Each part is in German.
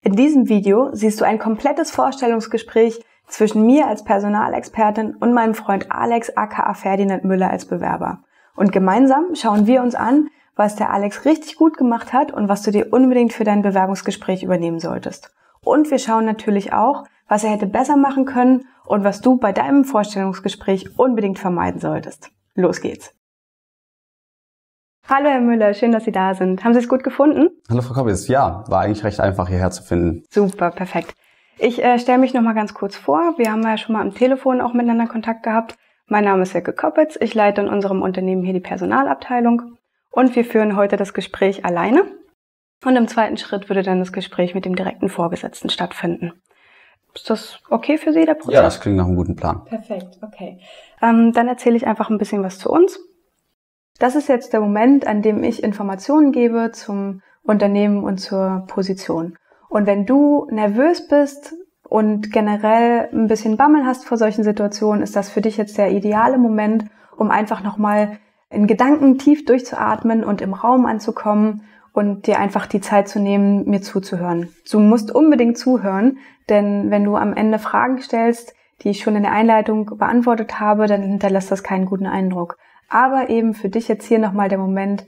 In diesem Video siehst du ein komplettes Vorstellungsgespräch zwischen mir als Personalexpertin und meinem Freund Alex aka Ferdinand Müller als Bewerber. Und gemeinsam schauen wir uns an, was der Alex richtig gut gemacht hat und was du dir unbedingt für dein Bewerbungsgespräch übernehmen solltest. Und wir schauen natürlich auch, was er hätte besser machen können und was du bei deinem Vorstellungsgespräch unbedingt vermeiden solltest. Los geht's! Hallo Herr Müller, schön, dass Sie da sind. Haben Sie es gut gefunden? Hallo Frau Koppitz, ja, war eigentlich recht einfach hierher zu finden. Super, perfekt. Ich stelle mich noch mal ganz kurz vor. Wir haben ja schon mal am Telefon auch miteinander Kontakt gehabt. Mein Name ist Silke Koppitz, ich leite in unserem Unternehmen hier die Personalabteilung und wir führen heute das Gespräch alleine. Und im zweiten Schritt würde dann das Gespräch mit dem direkten Vorgesetzten stattfinden. Ist das okay für Sie, der Prozess? Ja, das klingt nach einem guten Plan. Perfekt, okay. Dann erzähle ich einfach ein bisschen was zu uns. Das ist jetzt der Moment, an dem ich Informationen gebe zum Unternehmen und zur Position. Und wenn du nervös bist und generell ein bisschen Bammel hast vor solchen Situationen, ist das für dich jetzt der ideale Moment, um einfach nochmal in Gedanken tief durchzuatmen und im Raum anzukommen und dir einfach die Zeit zu nehmen, mir zuzuhören. Du musst unbedingt zuhören, denn wenn du am Ende Fragen stellst, die ich schon in der Einleitung beantwortet habe, dann hinterlässt das keinen guten Eindruck. Aber eben für dich jetzt hier nochmal der Moment,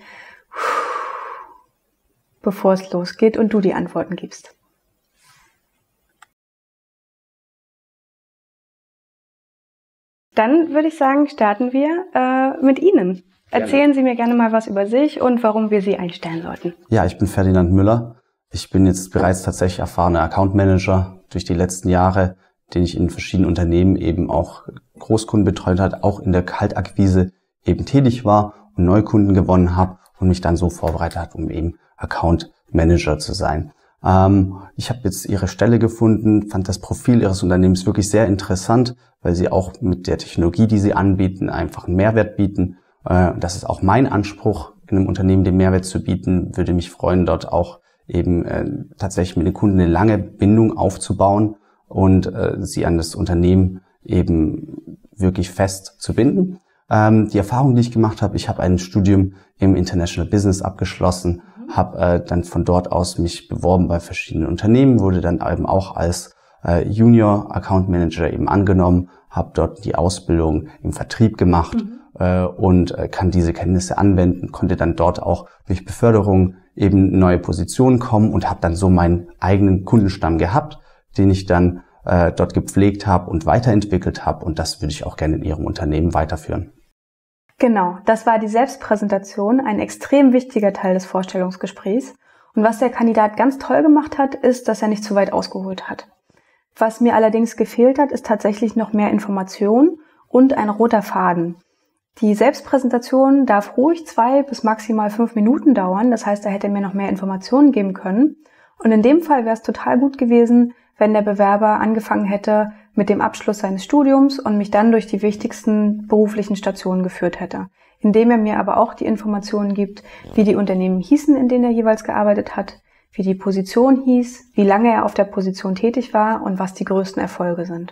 bevor es losgeht und du die Antworten gibst. Dann würde ich sagen, starten wir mit Ihnen. Erzählen Sie mir gerne mal was über sich und warum wir Sie einstellen sollten. Ja, ich bin Ferdinand Müller. Ich bin jetzt bereits tatsächlich erfahrener Account Manager durch die letzten Jahre, den ich in verschiedenen Unternehmen eben auch Großkunden betreut hat, auch in der Kaltakquise eben tätig war und Neukunden gewonnen habe und mich dann so vorbereitet hat, um eben Account Manager zu sein. Ich habe jetzt Ihre Stelle gefunden, fand das Profil Ihres Unternehmens wirklich sehr interessant, weil Sie auch mit der Technologie, die Sie anbieten, einfach einen Mehrwert bieten. Das ist auch mein Anspruch, in einem Unternehmen den Mehrwert zu bieten. Würde mich freuen, dort auch eben tatsächlich mit den Kunden eine lange Bindung aufzubauen und sie an das Unternehmen eben wirklich fest zu binden. Die Erfahrung, die ich gemacht habe, ich habe ein Studium im International Business abgeschlossen, habe dann von dort aus mich beworben bei verschiedenen Unternehmen, wurde dann eben auch als Junior Account Manager eben angenommen, habe dort die Ausbildung im Vertrieb gemacht und kann diese Kenntnisse anwenden, konnte dann dort auch durch Beförderung eben in neue Positionen kommen und habe dann so meinen eigenen Kundenstamm gehabt, den ich dann dort gepflegt habe und weiterentwickelt habe, und das würde ich auch gerne in Ihrem Unternehmen weiterführen. Genau, das war die Selbstpräsentation, ein extrem wichtiger Teil des Vorstellungsgesprächs. Und was der Kandidat ganz toll gemacht hat, ist, dass er nicht zu weit ausgeholt hat. Was mir allerdings gefehlt hat, ist tatsächlich noch mehr Information und ein roter Faden. Die Selbstpräsentation darf ruhig 2 bis maximal 5 Minuten dauern, das heißt, er hätte mir noch mehr Informationen geben können. Und in dem Fall wäre es total gut gewesen, wenn der Bewerber angefangen hätte mit dem Abschluss seines Studiums und mich dann durch die wichtigsten beruflichen Stationen geführt hätte, indem er mir aber auch die Informationen gibt, wie die Unternehmen hießen, in denen er jeweils gearbeitet hat, wie die Position hieß, wie lange er auf der Position tätig war und was die größten Erfolge sind.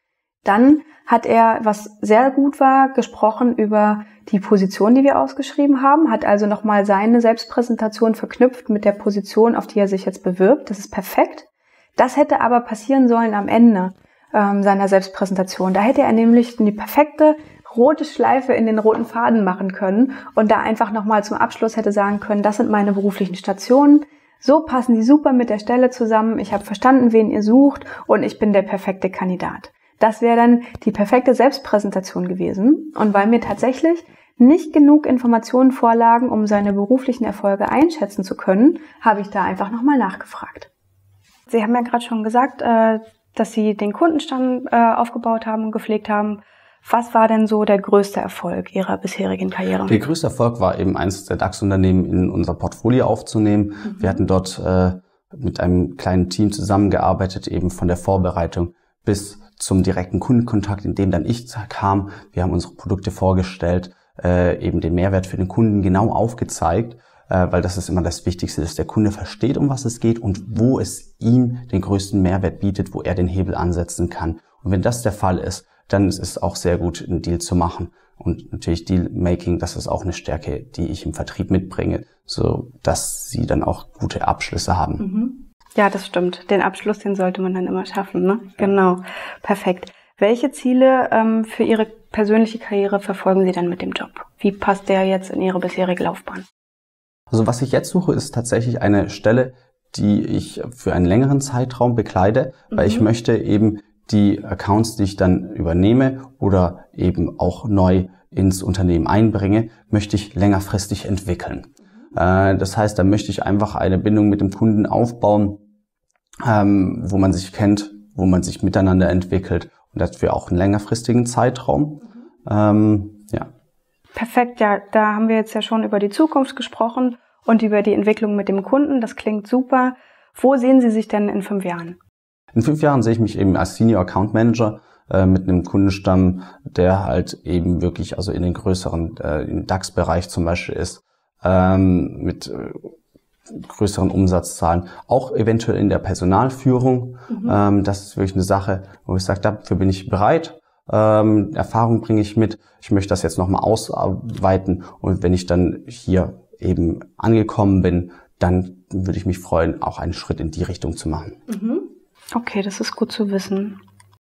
Dann hat er, was sehr gut war, gesprochen über die Position, die wir ausgeschrieben haben, hat also nochmal seine Selbstpräsentation verknüpft mit der Position, auf die er sich jetzt bewirbt. Das ist perfekt. Das hätte aber passieren sollen am Ende seiner Selbstpräsentation. Da hätte er nämlich die perfekte rote Schleife in den roten Faden machen können und da einfach nochmal zum Abschluss hätte sagen können, das sind meine beruflichen Stationen, so passen die super mit der Stelle zusammen, ich habe verstanden, wen ihr sucht und ich bin der perfekte Kandidat. Das wäre dann die perfekte Selbstpräsentation gewesen. Und weil mir tatsächlich nicht genug Informationen vorlagen, um seine beruflichen Erfolge einschätzen zu können, habe ich da einfach nochmal nachgefragt. Sie haben ja gerade schon gesagt, dass Sie den Kundenstamm aufgebaut haben und gepflegt haben. Was war denn so der größte Erfolg Ihrer bisherigen Karriere? Der größte Erfolg war eben, eines der DAX-Unternehmen in unser Portfolio aufzunehmen. Wir hatten dort mit einem kleinen Team zusammengearbeitet, eben von der Vorbereitung bis zum direkten Kundenkontakt, in dem dann ich kam. Wir haben unsere Produkte vorgestellt, eben den Mehrwert für den Kunden genau aufgezeigt, weil das ist immer das Wichtigste, dass der Kunde versteht, um was es geht und wo es ihm den größten Mehrwert bietet, wo er den Hebel ansetzen kann. Und wenn das der Fall ist, dann ist es auch sehr gut, einen Deal zu machen. Und natürlich Deal-Making, das ist auch eine Stärke, die ich im Vertrieb mitbringe, so dass sie dann auch gute Abschlüsse haben. Ja, das stimmt. Den Abschluss, den sollte man dann immer schaffen, ne? Genau. Perfekt. Welche Ziele für Ihre persönliche Karriere verfolgen Sie dann mit dem Job? Wie passt der jetzt in Ihre bisherige Laufbahn? Also was ich jetzt suche, ist tatsächlich eine Stelle, die ich für einen längeren Zeitraum bekleide, weil ich möchte eben die Accounts, die ich dann übernehme oder eben auch neu ins Unternehmen einbringe, möchte ich längerfristig entwickeln. Das heißt, da möchte ich einfach eine Bindung mit dem Kunden aufbauen, wo man sich kennt, wo man sich miteinander entwickelt und dafür auch einen längerfristigen Zeitraum. Ja. Perfekt, ja, da haben wir jetzt ja schon über die Zukunft gesprochen und über die Entwicklung mit dem Kunden. Das klingt super. Wo sehen Sie sich denn in 5 Jahren? In 5 Jahren sehe ich mich eben als Senior Account Manager mit einem Kundenstamm, der halt eben wirklich also in den größeren im DAX-Bereich zum Beispiel ist, mit größeren Umsatzzahlen, auch eventuell in der Personalführung. Das ist wirklich eine Sache, wo ich sage, dafür bin ich bereit. Erfahrung bringe ich mit. Ich möchte das jetzt nochmal ausarbeiten und wenn ich dann hier eben angekommen bin, dann würde ich mich freuen, auch einen Schritt in die Richtung zu machen. Okay, das ist gut zu wissen.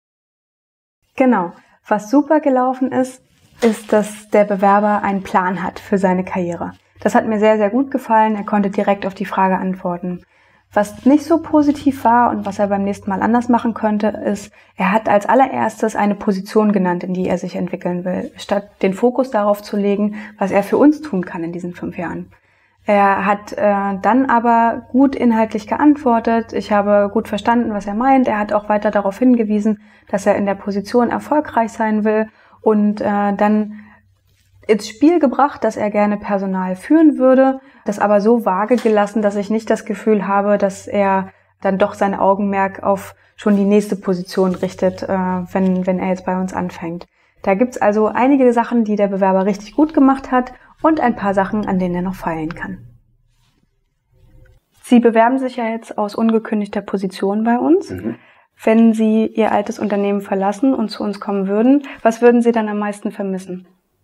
Genau. Was super gelaufen ist, dass der Bewerber einen Plan hat für seine Karriere. Das hat mir sehr, sehr gut gefallen. Er konnte direkt auf die Frage antworten. Was nicht so positiv war und was er beim nächsten Mal anders machen könnte, ist, er hat als allererstes eine Position genannt, in die er sich entwickeln will, statt den Fokus darauf zu legen, was er für uns tun kann in diesen 5 Jahren. Er hat dann aber gut inhaltlich geantwortet. Ich habe gut verstanden, was er meint. Er hat auch weiter darauf hingewiesen, dass er in der Position erfolgreich sein will und dann ins Spiel gebracht, dass er gerne Personal führen würde, das aber so vage gelassen, dass ich nicht das Gefühl habe, dass er dann doch sein Augenmerk auf schon die nächste Position richtet, wenn er jetzt bei uns anfängt. Da gibt's also einige Sachen, die der Bewerber richtig gut gemacht hat und ein paar Sachen, an denen er noch feilen kann. Sie bewerben sich ja jetzt aus ungekündigter Position bei uns. Wenn Sie Ihr altes Unternehmen verlassen und zu uns kommen würden, was würden Sie dann am meisten vermissen?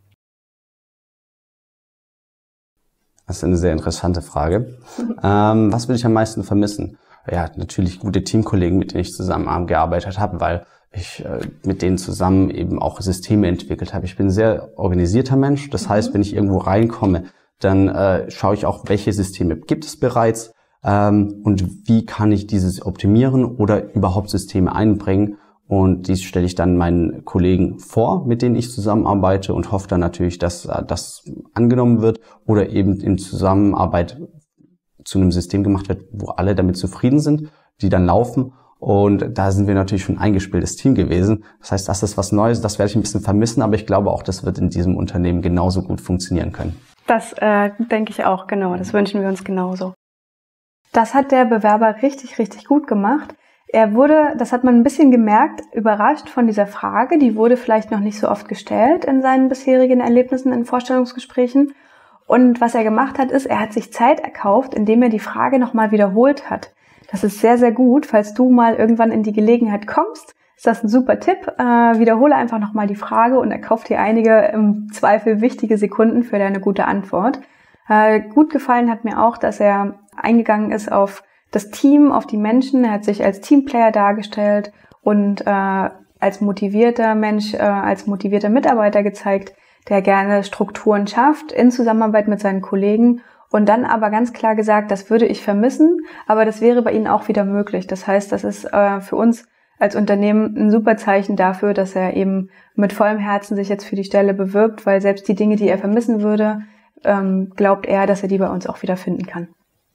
Das ist eine sehr interessante Frage. Was würde ich am meisten vermissen? Ja, natürlich gute Teamkollegen, mit denen ich zusammengearbeitet habe, weil ich mit denen zusammen eben auch Systeme entwickelt habe. Ich bin ein sehr organisierter Mensch. Das heißt, wenn ich irgendwo reinkomme, dann schaue ich auch, welche Systeme gibt es bereits und wie kann ich dieses optimieren oder überhaupt Systeme einbringen. Und dies stelle ich dann meinen Kollegen vor, mit denen ich zusammenarbeite und hoffe dann natürlich, dass das angenommen wird oder eben in Zusammenarbeit zu einem System gemacht wird, wo alle damit zufrieden sind, die dann laufen. Und da sind wir natürlich schon ein eingespieltes Team gewesen. Das heißt, das ist was Neues, das werde ich ein bisschen vermissen, aber ich glaube auch, das wird in diesem Unternehmen genauso gut funktionieren können. Das denke ich auch, genau. Das wünschen wir uns genauso. Das hat der Bewerber richtig, richtig gut gemacht. Er wurde, das hat man ein bisschen gemerkt, überrascht von dieser Frage. Die wurde vielleicht noch nicht so oft gestellt in seinen bisherigen Erlebnissen in Vorstellungsgesprächen. Und was er gemacht hat, ist, er hat sich Zeit erkauft, indem er die Frage nochmal wiederholt hat. Das ist sehr, sehr gut. Falls du mal irgendwann in die Gelegenheit kommst, ist das ein super Tipp. Wiederhole einfach nochmal die Frage und erkauf dir einige im Zweifel wichtige Sekunden für deine gute Antwort. Gut gefallen hat mir auch, dass er eingegangen ist auf das Team, auf die Menschen. Er hat sich als Teamplayer dargestellt und als motivierter Mensch, als motivierter Mitarbeiter gezeigt, der gerne Strukturen schafft in Zusammenarbeit mit seinen Kollegen und dann aber ganz klar gesagt, das würde ich vermissen, aber das wäre bei Ihnen auch wieder möglich. Das heißt, das ist für uns als Unternehmen ein super Zeichen dafür, dass er eben mit vollem Herzen sich jetzt für die Stelle bewirbt, weil selbst die Dinge, die er vermissen würde, glaubt er, dass er die bei uns auch wieder finden kann.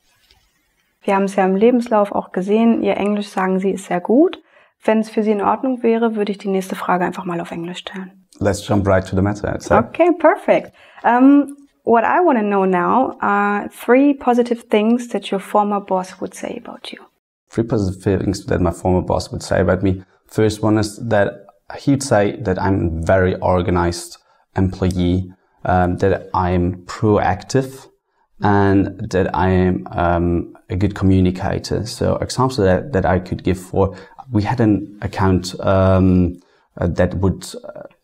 Wir haben es ja im Lebenslauf auch gesehen, Ihr Englisch, sagen Sie, ist sehr gut. Wenn es für Sie in Ordnung wäre, würde ich die nächste Frage einfach mal auf Englisch stellen. Let's jump right to the matter. Okay, perfect. What I want to know now are 3 positive things that your former boss would say about you. 3 positive things that my former boss would say about me. First one is that he'd say that I'm a very organized employee, that I'm proactive, and that I'm a good communicator. So examples that I could give for, we had an account that would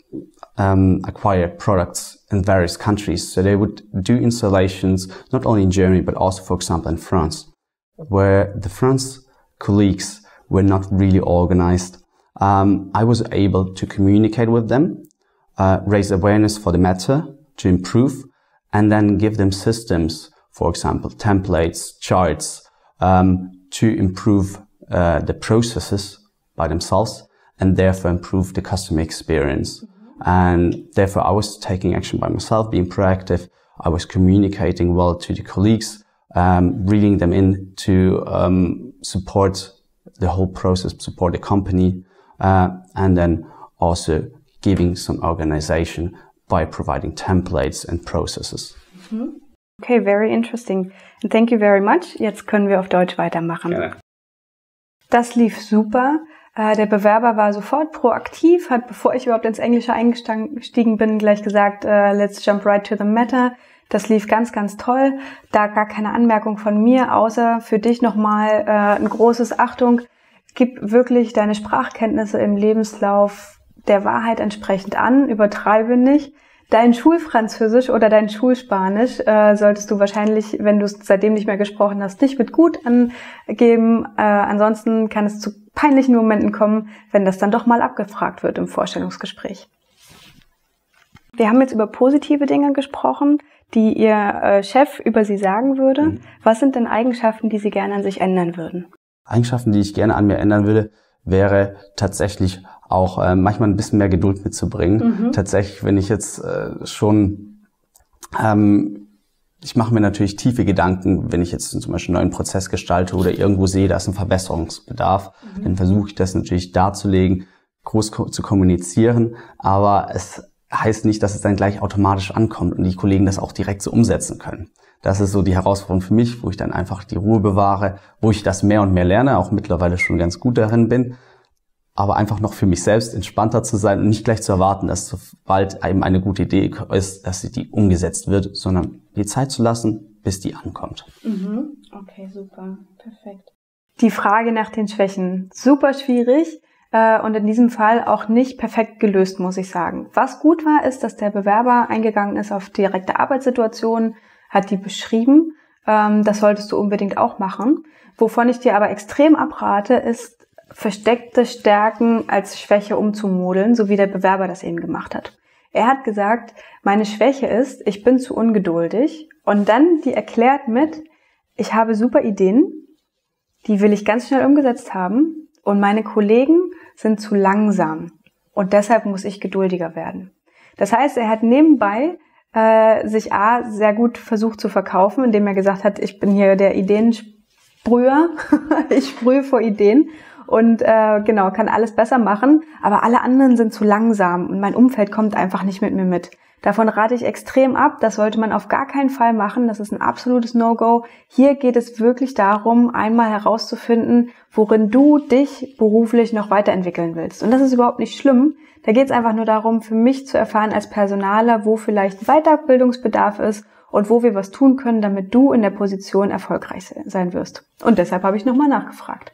acquire products in various countries. So they would do installations not only in Germany but also, for example, in France, where the France colleagues were not really organized. I was able to communicate with them, raise awareness for the matter, to improve, and then give them systems, for example, templates, charts, to improve the processes by themselves and therefore improve the customer experience. And therefore I was taking action by myself, being proactive. I was communicating well to the colleagues, reading them in to support the whole process, support the company, and then also giving some organization by providing templates and processes. Okay, very interesting. And thank you very much. Jetzt können wir auf Deutsch weitermachen. Gerne. Das lief super. Der Bewerber war sofort proaktiv, hat, bevor ich überhaupt ins Englische eingestiegen bin, gleich gesagt, let's jump right to the matter. Das lief ganz, ganz toll. Da gar keine Anmerkung von mir, außer für dich nochmal ein großes Achtung. Gib wirklich deine Sprachkenntnisse im Lebenslauf der Wahrheit entsprechend an, übertreibe nicht. Dein Schulfranzösisch oder dein Schulspanisch solltest du wahrscheinlich, wenn du es seitdem nicht mehr gesprochen hast, nicht mit gut angeben. Ansonsten kann es zu peinlichen Momenten kommen, wenn das dann doch mal abgefragt wird im Vorstellungsgespräch. Wir haben jetzt über positive Dinge gesprochen, die Ihr Chef über Sie sagen würde. Was sind denn Eigenschaften, die Sie gerne an sich ändern würden? Eigenschaften, die ich gerne an mir ändern würde, wäre tatsächlich auch manchmal ein bisschen mehr Geduld mitzubringen. Tatsächlich, wenn ich jetzt ich mache mir natürlich tiefe Gedanken, wenn ich jetzt zum Beispiel einen neuen Prozess gestalte oder irgendwo sehe, da ist ein Verbesserungsbedarf, dann versuche ich das natürlich darzulegen, groß zu kommunizieren, aber es heißt nicht, dass es dann gleich automatisch ankommt und die Kollegen das auch direkt so umsetzen können. Das ist so die Herausforderung für mich, wo ich dann einfach die Ruhe bewahre, wo ich das mehr und mehr lerne, auch mittlerweile schon ganz gut darin bin, aber einfach noch für mich selbst entspannter zu sein und nicht gleich zu erwarten, dass sobald eben eine gute Idee ist, dass die umgesetzt wird, sondern die Zeit zu lassen, bis die ankommt. Okay, super, perfekt. Die Frage nach den Schwächen, super schwierig und in diesem Fall auch nicht perfekt gelöst, muss ich sagen. Was gut war, ist, dass der Bewerber eingegangen ist auf direkte Arbeitssituationen, hat die beschrieben. Das solltest du unbedingt auch machen. Wovon ich dir aber extrem abrate, ist, versteckte Stärken als Schwäche umzumodeln, so wie der Bewerber das eben gemacht hat. Er hat gesagt, meine Schwäche ist, ich bin zu ungeduldig und dann die erklärt mit, ich habe super Ideen, die will ich ganz schnell umgesetzt haben und meine Kollegen sind zu langsam und deshalb muss ich geduldiger werden. Das heißt, er hat nebenbei sich sehr gut versucht zu verkaufen, indem er gesagt hat, ich bin hier der Ideensprüher, ich sprühe vor Ideen und kann alles besser machen, aber alle anderen sind zu langsam und mein Umfeld kommt einfach nicht mit mir mit. Davon rate ich extrem ab, das sollte man auf gar keinen Fall machen, das ist ein absolutes No-Go. Hier geht es wirklich darum, einmal herauszufinden, worin du dich beruflich noch weiterentwickeln willst. Und das ist überhaupt nicht schlimm, da geht es einfach nur darum, für mich zu erfahren als Personaler, wo vielleicht Weiterbildungsbedarf ist und wo wir was tun können, damit du in der Position erfolgreich sein wirst. Und deshalb habe ich nochmal nachgefragt.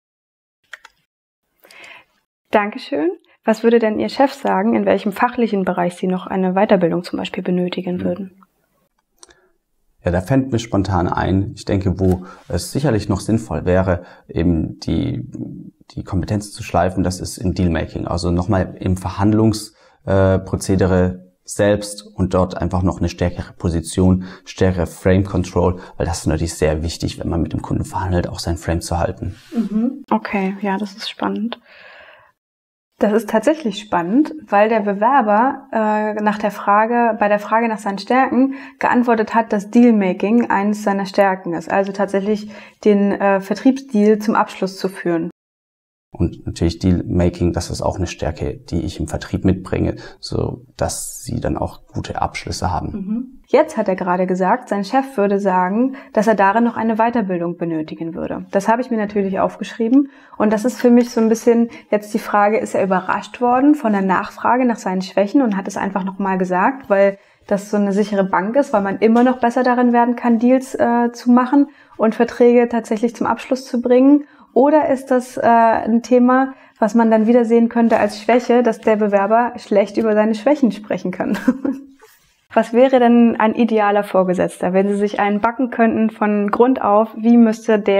Dankeschön. Was würde denn Ihr Chef sagen, in welchem fachlichen Bereich Sie noch eine Weiterbildung zum Beispiel benötigen würden? Ja, da fällt mir spontan ein, ich denke, wo es sicherlich noch sinnvoll wäre, eben die Kompetenz zu schleifen, das ist im Dealmaking. Also nochmal im Verhandlungsprozedere selbst und dort einfach noch eine stärkere Position, stärkere Frame Control, weil das ist natürlich sehr wichtig, wenn man mit dem Kunden verhandelt, auch sein Frame zu halten. Okay, ja, das ist spannend. Das ist tatsächlich spannend, weil der Bewerber bei der Frage nach seinen Stärken geantwortet hat, dass Dealmaking eines seiner Stärken ist. Also tatsächlich den Vertriebsdeal zum Abschluss zu führen. Und natürlich Dealmaking, das ist auch eine Stärke, die ich im Vertrieb mitbringe, so dass sie dann auch gute Abschlüsse haben. Jetzt hat er gerade gesagt, sein Chef würde sagen, dass er darin noch eine Weiterbildung benötigen würde. Das habe ich mir natürlich aufgeschrieben und das ist für mich so ein bisschen jetzt die Frage, ist er überrascht worden von der Nachfrage nach seinen Schwächen und hat es einfach nochmal gesagt, weil das so eine sichere Bank ist, weil man immer noch besser darin werden kann, Deals zu machen und Verträge tatsächlich zum Abschluss zu bringen. Oder ist das ein Thema, was man dann wieder sehen könnte als Schwäche, dass der Bewerber schlecht über seine Schwächen sprechen kann? Was wäre denn ein idealer Vorgesetzter, wenn Sie sich einen backen könnten von Grund auf? Wie müsste der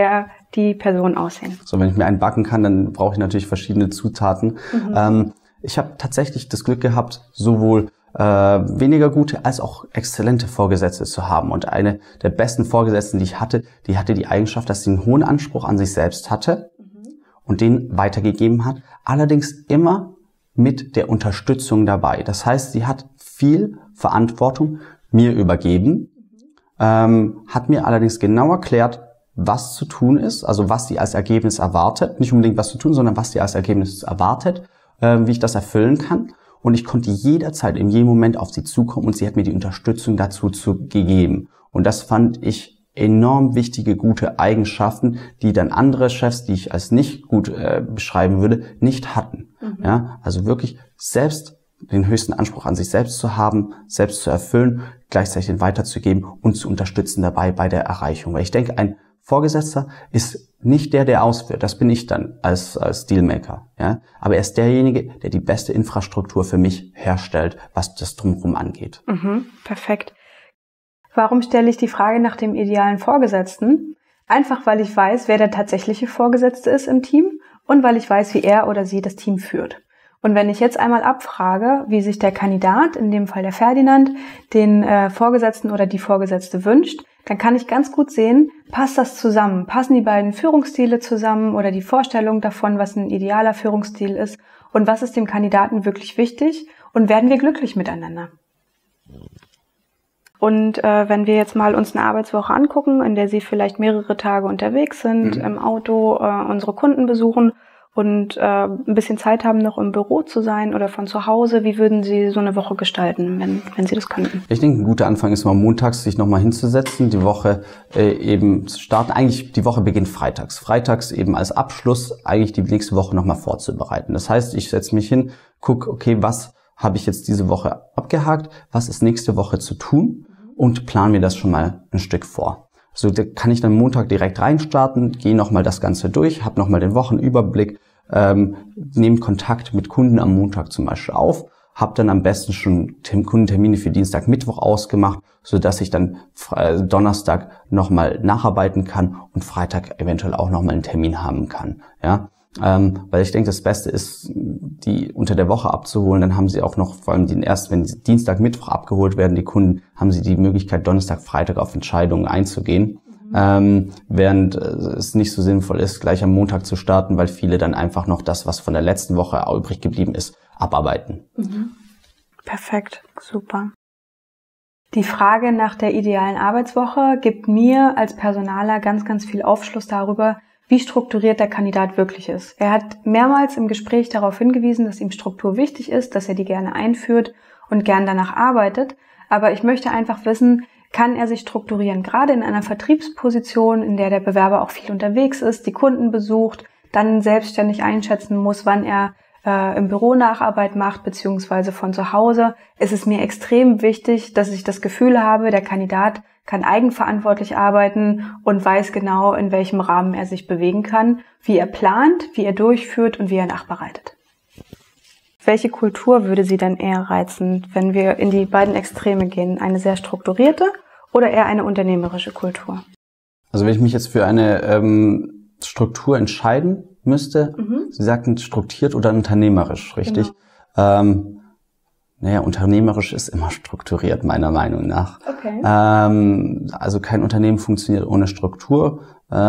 die Person aussehen? So, wenn ich mir einen backen kann, dann brauche ich natürlich verschiedene Zutaten. Ich habe tatsächlich das Glück gehabt, sowohl weniger gute als auch exzellente Vorgesetzte zu haben. Und eine der besten Vorgesetzten, die hatte die Eigenschaft, dass sie einen hohen Anspruch an sich selbst hatte und den weitergegeben hat. Allerdings immer mit der Unterstützung dabei. Das heißt, sie hat viel Verantwortung mir übergeben, hat mir allerdings genau erklärt, was zu tun ist, also was sie als Ergebnis erwartet. Nicht unbedingt was zu tun, sondern was sie als Ergebnis erwartet, wie ich das erfüllen kann. Und ich konnte jederzeit, in jedem Moment auf sie zukommen und sie hat mir die Unterstützung dazu gegeben. Und das fand ich enorm wichtige, gute Eigenschaften, die dann andere Chefs, die ich als nicht gut beschreiben würde, nicht hatten. Ja, also wirklich selbst den höchsten Anspruch an sich selbst zu haben, selbst zu erfüllen, gleichzeitig den weiterzugeben und zu unterstützen dabei bei der Erreichung. Weil ich denke, ein Vorgesetzter ist nicht der ausführt. Das bin ich dann als Dealmaker. Ja? Aber er ist derjenige, der die beste Infrastruktur für mich herstellt, was das Drumherum angeht. Perfekt. Warum stelle ich die Frage nach dem idealen Vorgesetzten? Einfach, weil ich weiß, wer der tatsächliche Vorgesetzte ist im Team und weil ich weiß, wie er oder sie das Team führt. Und wenn ich jetzt einmal abfrage, wie sich der Kandidat, in dem Fall der Ferdinand, den Vorgesetzten oder die Vorgesetzte wünscht, dann kann ich ganz gut sehen, passt das zusammen? Passen die beiden Führungsstile zusammen oder die Vorstellung davon, was ein idealer Führungsstil ist und was ist dem Kandidaten wirklich wichtig und werden wir glücklich miteinander? Und wenn wir jetzt mal uns eine Arbeitswoche angucken, in der Sie vielleicht mehrere Tage unterwegs sind, im Auto unsere Kunden besuchen und ein bisschen Zeit haben, noch im Büro zu sein oder von zu Hause, wie würden Sie so eine Woche gestalten, wenn Sie das könnten? Ich denke, ein guter Anfang ist mal montags, sich nochmal hinzusetzen, die Woche eben zu starten. Eigentlich, die Woche beginnt freitags. Freitags eben als Abschluss eigentlich die nächste Woche nochmal vorzubereiten. Das heißt, ich setze mich hin, gucke, okay, was habe ich jetzt diese Woche abgehakt, was ist nächste Woche zu tun und plane mir das schon mal ein Stück vor. So, da kann ich dann Montag direkt reinstarten, gehe nochmal das Ganze durch, habe nochmal den Wochenüberblick, nehme Kontakt mit Kunden am Montag zum Beispiel auf, habe dann am besten schon Kundentermine für Dienstag, Mittwoch ausgemacht, so dass ich dann Donnerstag nochmal nacharbeiten kann und Freitag eventuell auch nochmal einen Termin haben kann. Ja, weil ich denke, das Beste ist, die unter der Woche abzuholen. Dann haben sie auch noch, vor allem wenn sie Dienstag, Mittwoch abgeholt werden, die Kunden, haben sie die Möglichkeit, Donnerstag, Freitag auf Entscheidungen einzugehen. Während es nicht so sinnvoll ist, gleich am Montag zu starten, weil viele dann einfach noch das, was von der letzten Woche übrig geblieben ist, abarbeiten. Perfekt, super. Die Frage nach der idealen Arbeitswoche gibt mir als Personaler ganz, ganz viel Aufschluss darüber, wie strukturiert der Kandidat wirklich ist. Er hat mehrmals im Gespräch darauf hingewiesen, dass ihm Struktur wichtig ist, dass er die gerne einführt und gern danach arbeitet. Aber ich möchte einfach wissen, kann er sich strukturieren? Gerade in einer Vertriebsposition, in der der Bewerber auch viel unterwegs ist, die Kunden besucht, dann selbstständig einschätzen muss, wann er im Büro Nacharbeit macht, beziehungsweise von zu Hause, ist es mir extrem wichtig, dass ich das Gefühl habe, der Kandidat kann eigenverantwortlich arbeiten und weiß genau, in welchem Rahmen er sich bewegen kann, wie er plant, wie er durchführt und wie er nachbereitet. Welche Kultur würde Sie denn eher reizen, wenn wir in die beiden Extreme gehen? Eine sehr strukturierte oder eher eine unternehmerische Kultur? Also wenn ich mich jetzt für eine Struktur entscheiden müsste, Sie sagten strukturiert oder unternehmerisch, richtig? Genau. Unternehmerisch ist immer strukturiert, meiner Meinung nach. Okay. Also kein Unternehmen funktioniert ohne Struktur.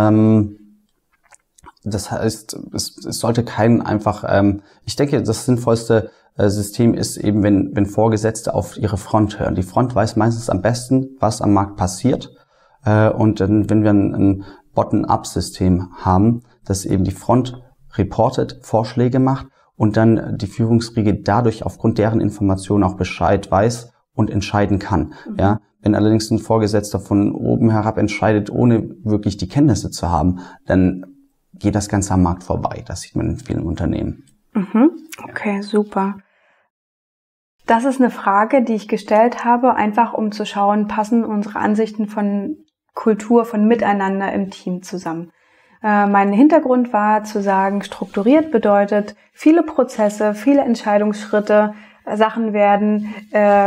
Das heißt, es sollte kein einfach, ich denke, das sinnvollste System ist eben, wenn Vorgesetzte auf ihre Front hören. Die Front weiß meistens am besten, was am Markt passiert. Und dann, wenn wir ein Bottom-up-System haben, dass eben die Front reportet, Vorschläge macht und dann die Führungsriege dadurch aufgrund deren Informationen auch Bescheid weiß und entscheiden kann. Ja, wenn allerdings ein Vorgesetzter von oben herab entscheidet, ohne wirklich die Kenntnisse zu haben, dann geht das Ganze am Markt vorbei. Das sieht man in vielen Unternehmen. Okay, super. Das ist eine Frage, die ich gestellt habe, einfach um zu schauen, passen unsere Ansichten von Kultur, von Miteinander im Team zusammen. Mein Hintergrund war zu sagen, strukturiert bedeutet viele Prozesse, viele Entscheidungsschritte, Sachen werden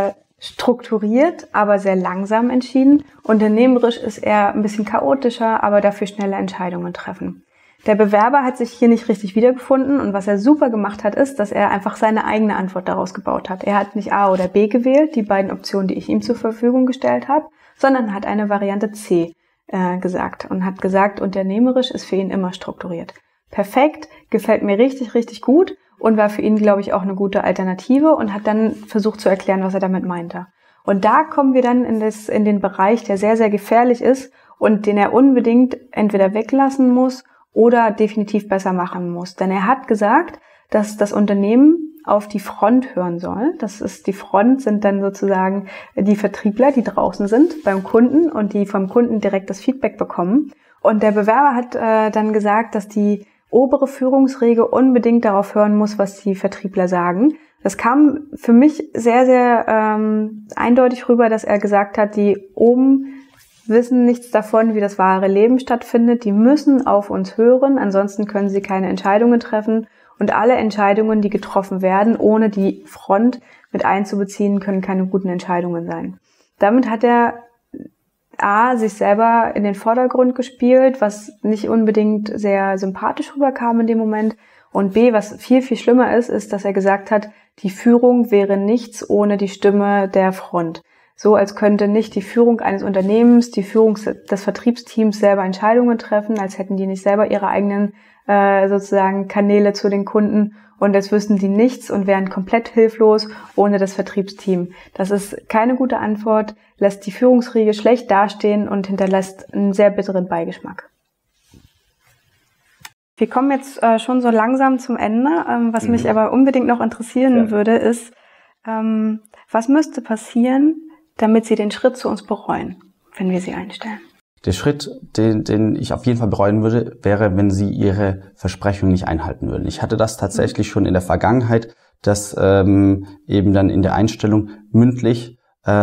strukturiert, aber sehr langsam entschieden. Unternehmerisch ist er ein bisschen chaotischer, aber dafür schnelle Entscheidungen treffen. Der Bewerber hat sich hier nicht richtig wiedergefunden und was er super gemacht hat, ist, dass er einfach seine eigene Antwort daraus gebaut hat. Er hat nicht A oder B gewählt, die beiden Optionen, die ich ihm zur Verfügung gestellt habe, sondern hat eine Variante C gesagt und hat gesagt, unternehmerisch ist für ihn immer strukturiert. Perfekt, gefällt mir richtig, richtig gut und war für ihn, glaube ich, auch eine gute Alternative und hat dann versucht zu erklären, was er damit meinte. Und da kommen wir dann in den Bereich, der sehr, sehr gefährlich ist und den er unbedingt entweder weglassen muss oder definitiv besser machen muss. Denn er hat gesagt, dass das Unternehmen auf die Front hören soll. Die Front sind dann sozusagen die Vertriebler, die draußen sind beim Kunden und die vom Kunden direkt das Feedback bekommen. Und der Bewerber hat dann gesagt, dass die obere Führungsriege unbedingt darauf hören muss, was die Vertriebler sagen. Das kam für mich sehr, sehr eindeutig rüber, dass er gesagt hat, die oben wissen nichts davon, wie das wahre Leben stattfindet. Die müssen auf uns hören, ansonsten können sie keine Entscheidungen treffen. Und alle Entscheidungen, die getroffen werden, ohne die Front mit einzubeziehen, können keine guten Entscheidungen sein. Damit hat er A, sich selber in den Vordergrund gespielt, was nicht unbedingt sehr sympathisch rüberkam in dem Moment. Und B, was viel, viel schlimmer ist, dass er gesagt hat, die Führung wäre nichts ohne die Stimme der Front. So als könnte nicht die Führung eines Unternehmens, die Führung des Vertriebsteams selber Entscheidungen treffen, als hätten die nicht selber ihre eigenen sozusagen Kanäle zu den Kunden und als wüssten die nichts und wären komplett hilflos ohne das Vertriebsteam. Das ist keine gute Antwort, lässt die Führungsriege schlecht dastehen und hinterlässt einen sehr bitteren Beigeschmack. Wir kommen jetzt schon so langsam zum Ende. Was mich aber unbedingt noch interessieren würde, ist, was müsste passieren, damit Sie den Schritt zu uns bereuen, wenn wir Sie einstellen? Der Schritt, den ich auf jeden Fall bereuen würde, wäre, wenn Sie Ihre Versprechung nicht einhalten würden. Ich hatte das tatsächlich schon in der Vergangenheit, dass eben dann in der Einstellung mündlich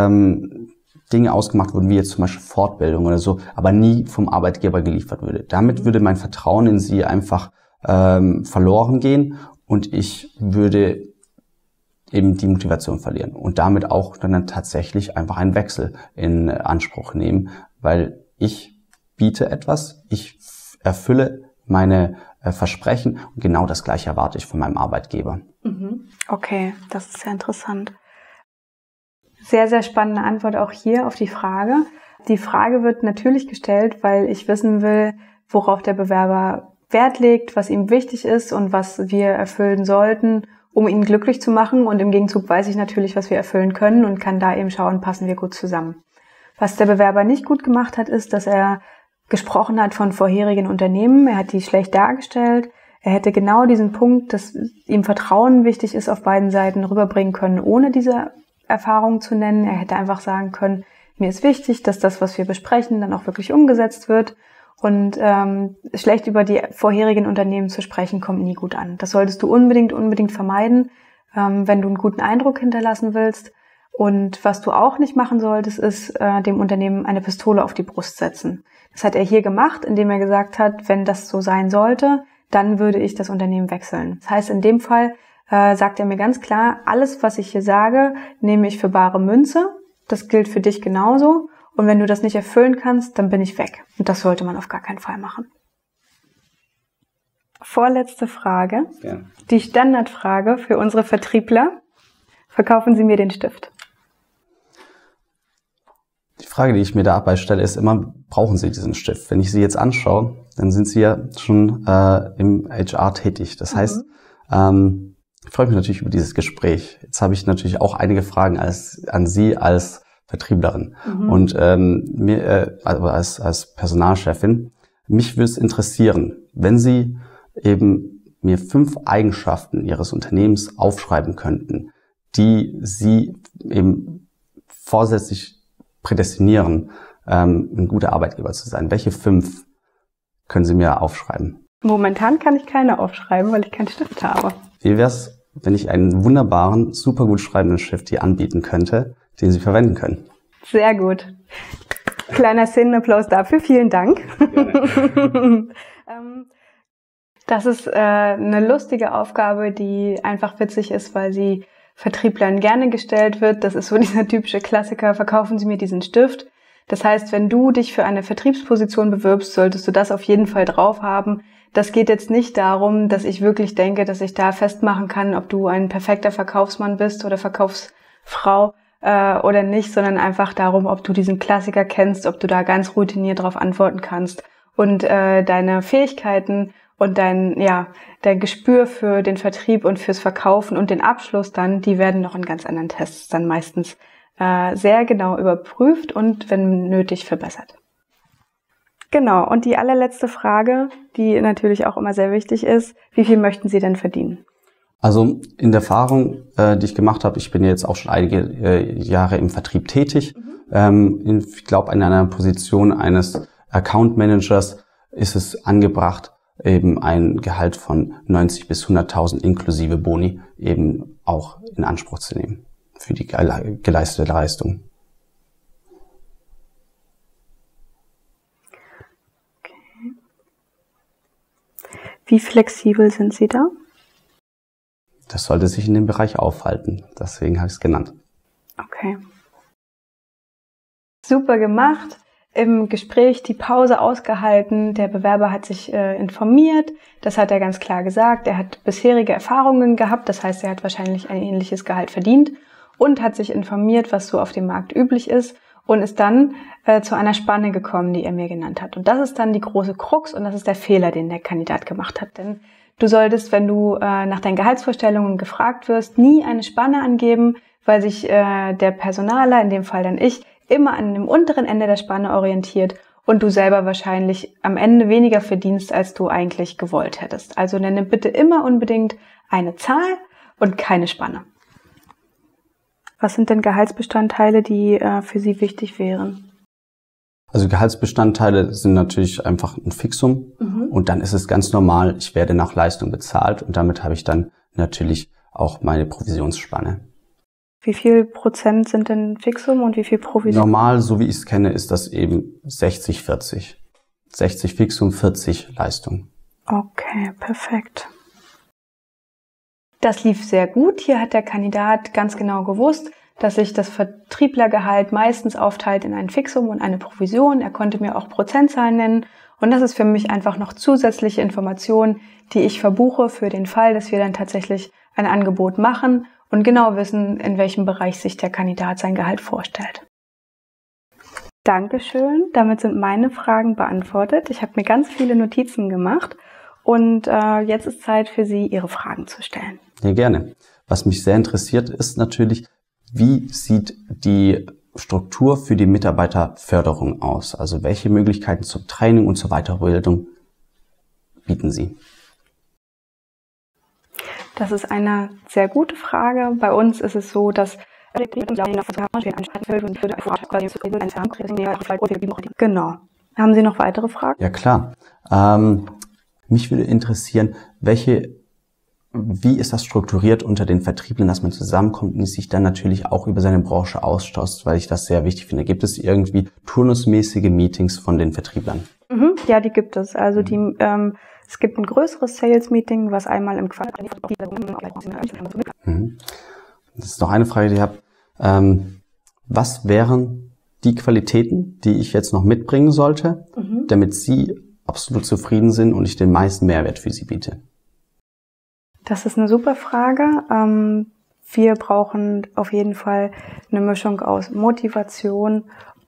Dinge ausgemacht wurden, wie jetzt zum Beispiel Fortbildung oder so, aber nie vom Arbeitgeber geliefert würde. Damit würde mein Vertrauen in Sie einfach verloren gehen und ich würde eben die Motivation verlieren und damit auch dann tatsächlich einfach einen Wechsel in Anspruch nehmen, weil ich biete etwas, ich erfülle meine Versprechen und genau das Gleiche erwarte ich von meinem Arbeitgeber. Okay, das ist sehr interessant. Sehr, sehr spannende Antwort auch hier auf die Frage. Die Frage wird natürlich gestellt, weil ich wissen will, worauf der Bewerber Wert legt, was ihm wichtig ist und was wir erfüllen sollten, um ihn glücklich zu machen. Und im Gegenzug weiß ich natürlich, was wir erfüllen können und kann da eben schauen, passen wir gut zusammen. Was der Bewerber nicht gut gemacht hat, ist, dass er gesprochen hat von vorherigen Unternehmen. Er hat die schlecht dargestellt. Er hätte genau diesen Punkt, dass ihm Vertrauen wichtig ist, auf beiden Seiten rüberbringen können, ohne diese Erfahrung zu nennen. Er hätte einfach sagen können, mir ist wichtig, dass das, was wir besprechen, dann auch wirklich umgesetzt wird. Und schlecht über die vorherigen Unternehmen zu sprechen, kommt nie gut an. Das solltest du unbedingt vermeiden, wenn du einen guten Eindruck hinterlassen willst. Und was du auch nicht machen solltest, ist dem Unternehmen eine Pistole auf die Brust setzen. Das hat er hier gemacht, indem er gesagt hat, wenn das so sein sollte, dann würde ich das Unternehmen wechseln. Das heißt, in dem Fall sagt er mir ganz klar, alles, was ich hier sage, nehme ich für bare Münze. Das gilt für dich genauso. Und wenn du das nicht erfüllen kannst, dann bin ich weg. Und das sollte man auf gar keinen Fall machen. Vorletzte Frage. Ja. Die Standardfrage für unsere Vertriebler. Verkaufen Sie mir den Stift? Die Frage, die ich mir dabei stelle, ist immer, brauchen Sie diesen Stift? Wenn ich Sie jetzt anschaue, dann sind Sie ja schon im HR tätig. Das heißt, ich freue mich natürlich über dieses Gespräch. Jetzt habe ich natürlich auch einige Fragen an Sie als Vertrieblerin und als Personalchefin. Mich würde es interessieren, wenn Sie eben mir 5 Eigenschaften Ihres Unternehmens aufschreiben könnten, die Sie eben vorsätzlich prädestinieren, ein guter Arbeitgeber zu sein. Welche 5 können Sie mir aufschreiben? Momentan kann ich keine aufschreiben, weil ich keinen Stift habe. Wie wäre es, wenn ich einen wunderbaren, super gut schreibenden Stift hier anbieten könnte, den Sie verwenden können? Sehr gut. Kleiner Szenenapplaus dafür. Vielen Dank. Das ist eine lustige Aufgabe, die einfach witzig ist, weil sie Vertrieblern gerne gestellt wird. Das ist so dieser typische Klassiker, verkaufen Sie mir diesen Stift. Das heißt, wenn du dich für eine Vertriebsposition bewirbst, solltest du das auf jeden Fall drauf haben. Das geht jetzt nicht darum, dass ich wirklich denke, dass ich da festmachen kann, ob du ein perfekter Verkaufsmann bist oder Verkaufsfrau oder nicht, sondern einfach darum, ob du diesen Klassiker kennst, ob du da ganz routiniert darauf antworten kannst und deine Fähigkeiten und dein Gespür für den Vertrieb und fürs Verkaufen und den Abschluss dann, die werden noch in ganz anderen Tests dann meistens sehr genau überprüft und wenn nötig verbessert. Genau, und die allerletzte Frage, die natürlich auch immer sehr wichtig ist, wie viel möchten Sie denn verdienen? Also in der Erfahrung, die ich gemacht habe, ich bin jetzt auch schon einige Jahre im Vertrieb tätig. Ich glaube, in einer Position eines Account Managers ist es angebracht, eben ein Gehalt von 90 bis 100.000 inklusive Boni eben auch in Anspruch zu nehmen für die geleistete Leistung. Okay. Wie flexibel sind Sie da? Das sollte sich in dem Bereich aufhalten. Deswegen habe ich es genannt. Okay. Super gemacht. Im Gespräch die Pause ausgehalten. Der Bewerber hat sich informiert. Das hat er ganz klar gesagt. Er hat bisherige Erfahrungen gehabt. Das heißt, er hat wahrscheinlich ein ähnliches Gehalt verdient und hat sich informiert, was so auf dem Markt üblich ist und ist dann zu einer Spanne gekommen, die er mir genannt hat. Und das ist dann die große Krux und das ist der Fehler, den der Kandidat gemacht hat. Denn du solltest, wenn du nach deinen Gehaltsvorstellungen gefragt wirst, nie eine Spanne angeben, weil sich der Personaler, in dem Fall dann ich, immer an dem unteren Ende der Spanne orientiert und du selber wahrscheinlich am Ende weniger verdienst, als du eigentlich gewollt hättest. Also nenne bitte immer unbedingt eine Zahl und keine Spanne. Was sind denn Gehaltsbestandteile, die für Sie wichtig wären? Also Gehaltsbestandteile sind natürlich einfach ein Fixum und dann ist es ganz normal, ich werde nach Leistung bezahlt und damit habe ich dann natürlich auch meine Provisionsspanne. Wie viel Prozent sind denn Fixum und wie viel Provision? Normal, so wie ich es kenne, ist das eben 60-40. 60 Fixum, 40 Leistung. Okay, perfekt. Das lief sehr gut. Hier hat der Kandidat ganz genau gewusst, dass sich das Vertrieblergehalt meistens aufteilt in ein Fixum und eine Provision. Er konnte mir auch Prozentzahlen nennen. Und das ist für mich einfach noch zusätzliche Information, die ich verbuche für den Fall, dass wir dann tatsächlich ein Angebot machen und genau wissen, in welchem Bereich sich der Kandidat sein Gehalt vorstellt. Dankeschön. Damit sind meine Fragen beantwortet. Ich habe mir ganz viele Notizen gemacht und jetzt ist Zeit für Sie, Ihre Fragen zu stellen. Ja, gerne. Was mich sehr interessiert, ist natürlich, wie sieht die Struktur für die Mitarbeiterförderung aus? Also welche Möglichkeiten zum Training und zur Weiterbildung bieten Sie? Das ist eine sehr gute Frage. Bei uns ist es so, dass Genau. Haben Sie noch weitere Fragen? Ja, klar. Mich würde interessieren, wie ist das strukturiert unter den Vertrieblern, dass man zusammenkommt und sich dann natürlich auch über seine Branche austauscht, weil ich das sehr wichtig finde. Gibt es irgendwie turnusmäßige Meetings von den Vertrieblern? Ja, die gibt es. Also es gibt ein größeres Sales-Meeting, was einmal im Quartal. Das ist noch eine Frage, die ich habe. Was wären die Qualitäten, die ich jetzt noch mitbringen sollte, damit Sie absolut zufrieden sind und ich den meisten Mehrwert für Sie biete? Das ist eine super Frage. Wir brauchen auf jeden Fall eine Mischung aus Motivation.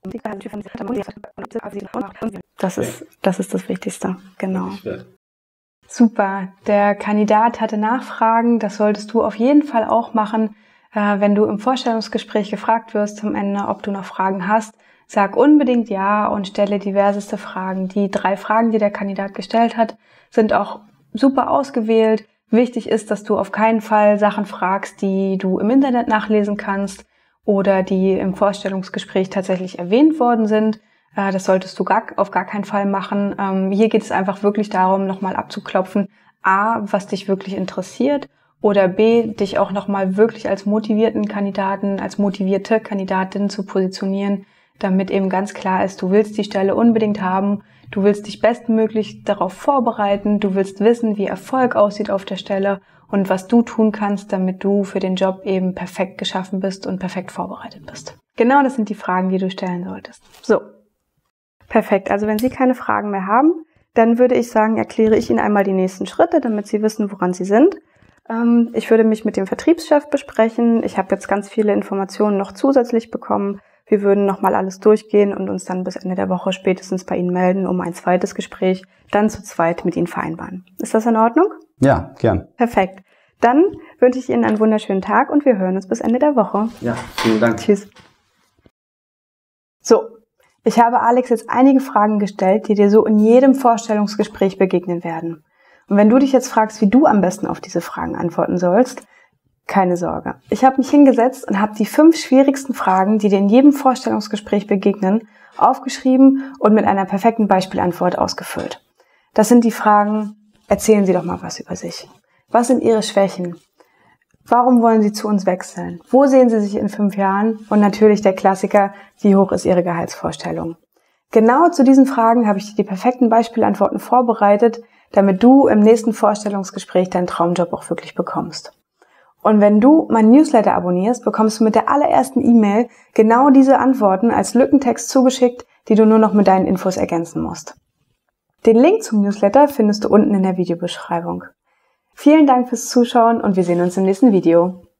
Das ist das Wichtigste, genau. Super. Der Kandidat hatte Nachfragen. Das solltest du auf jeden Fall auch machen, wenn du im Vorstellungsgespräch gefragt wirst am Ende, ob du noch Fragen hast. Sag unbedingt ja und stelle diverseste Fragen. Die 3 Fragen, die der Kandidat gestellt hat, sind auch super ausgewählt. Wichtig ist, dass du auf keinen Fall Sachen fragst, die du im Internet nachlesen kannst oder die im Vorstellungsgespräch tatsächlich erwähnt worden sind. Das solltest du auf gar keinen Fall machen. Hier geht es einfach wirklich darum, nochmal abzuklopfen, A, was dich wirklich interessiert oder B, dich auch nochmal wirklich als motivierten Kandidaten, als motivierte Kandidatin zu positionieren, damit eben ganz klar ist, du willst die Stelle unbedingt haben, Du willst dich bestmöglich darauf vorbereiten, du willst wissen, wie Erfolg aussieht auf der Stelle und was du tun kannst, damit du für den Job eben perfekt geschaffen bist und perfekt vorbereitet bist. Genau das sind die Fragen, die du stellen solltest. So, perfekt. Also wenn Sie keine Fragen mehr haben, dann würde ich sagen, erkläre ich Ihnen einmal die nächsten Schritte, damit Sie wissen, woran Sie sind. Ich würde mich mit dem Vertriebschef besprechen. Ich habe jetzt ganz viele Informationen noch zusätzlich bekommen. Wir würden nochmal alles durchgehen und uns dann bis Ende der Woche spätestens bei Ihnen melden, um ein zweites Gespräch dann zu zweit mit Ihnen vereinbaren. Ist das in Ordnung? Ja, gern. Perfekt. Dann wünsche ich Ihnen einen wunderschönen Tag und wir hören uns bis Ende der Woche. Ja, vielen Dank. Tschüss. So, ich habe Alex jetzt einige Fragen gestellt, die dir so in jedem Vorstellungsgespräch begegnen werden. Und wenn du dich jetzt fragst, wie du am besten auf diese Fragen antworten sollst, keine Sorge. Ich habe mich hingesetzt und habe die 5 schwierigsten Fragen, die dir in jedem Vorstellungsgespräch begegnen, aufgeschrieben und mit einer perfekten Beispielantwort ausgefüllt. Das sind die Fragen: Erzählen Sie doch mal was über sich. Was sind Ihre Schwächen? Warum wollen Sie zu uns wechseln? Wo sehen Sie sich in 5 Jahren? Und natürlich der Klassiker: Wie hoch ist Ihre Gehaltsvorstellung? Genau zu diesen Fragen habe ich dir die perfekten Beispielantworten vorbereitet, damit du im nächsten Vorstellungsgespräch deinen Traumjob auch wirklich bekommst. Und wenn du mein Newsletter abonnierst, bekommst du mit der allerersten E-Mail genau diese Antworten als Lückentext zugeschickt, die du nur noch mit deinen Infos ergänzen musst. Den Link zum Newsletter findest du unten in der Videobeschreibung. Vielen Dank fürs Zuschauen und wir sehen uns im nächsten Video.